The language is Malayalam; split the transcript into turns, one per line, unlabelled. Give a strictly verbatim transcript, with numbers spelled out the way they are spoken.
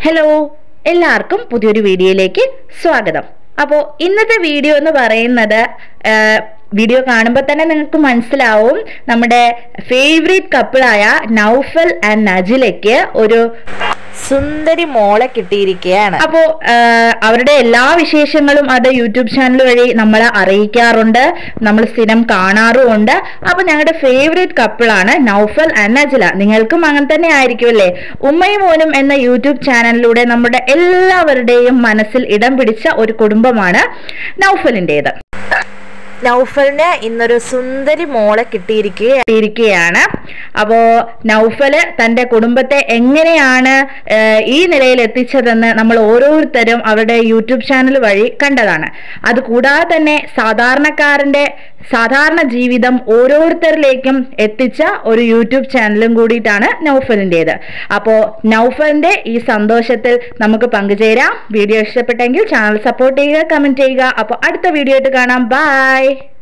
ഹലോ, എല്ലാവർക്കും പുതിയൊരു വീഡിയോയിലേക്ക് സ്വാഗതം. അപ്പോൾ ഇന്നത്തെ വീഡിയോ എന്ന് പറയുന്നത് വീഡിയോ കാണുമ്പോൾ തന്നെ നിങ്ങൾക്ക് മനസ്സിലാവും നമ്മുടെ ഫേവറേറ്റ് കപ്പിളായ നൗഫൽ ആൻഡ് നജിലയ്ക്ക് ഒരു സുന്ദരി മോളെ കിട്ടിയിരിക്കുകയാണ്. അപ്പോൾ അവരുടെ എല്ലാ വിശേഷങ്ങളും അത് യൂട്യൂബ് ചാനൽ വഴി നമ്മളെ അറിയിക്കാറുണ്ട്, നമ്മൾ സ്ഥിരം കാണാറുമുണ്ട്. അപ്പോൾ ഞങ്ങളുടെ ഫേവറേറ്റ് കപ്പിളാണ് നൗഫൽ ആൻഡ് നജില. നിങ്ങൾക്കും അങ്ങനെ തന്നെ ആയിരിക്കും അല്ലേ? ഉമ്മയും മോനും എന്ന യൂട്യൂബ് ചാനലിലൂടെ നമ്മുടെ എല്ലാവരുടെയും മനസ്സിൽ ഇടം പിടിച്ച ഒരു കുടുംബമാണ് നൗഫലിൻ്റെത്. നൗഫലിന് ഇന്നൊരു സുന്ദരി മോളെ കിട്ടിയിരിക്കുകയാണ്. അപ്പോൾ നൗഫല് തൻ്റെ കുടുംബത്തെ എങ്ങനെയാണ് ഈ നിലയിൽ എത്തിച്ചതെന്ന് നമ്മൾ ഓരോരുത്തരും അവരുടെ യൂട്യൂബ് ചാനൽ വഴി കണ്ടതാണ്. അതുകൂടാതെ തന്നെ സാധാരണക്കാരൻ്റെ സാധാരണ ജീവിതം ഓരോരുത്തരിലേക്കും എത്തിച്ച ഒരു യൂട്യൂബ് ചാനലും കൂടിയിട്ടാണ് നൗഫലിൻ്റെത്. അപ്പോൾ നൗഫലിൻ്റെ ഈ സന്തോഷത്തിൽ നമുക്ക് പങ്കുചേരാം. വീഡിയോ ഇഷ്ടപ്പെട്ടെങ്കിൽ ചാനൽ സപ്പോർട്ട് ചെയ്യുക, കമൻറ്റ് ചെയ്യുക. അപ്പോൾ അടുത്ത വീഡിയോ ആയിട്ട് കാണാം. ബൈ.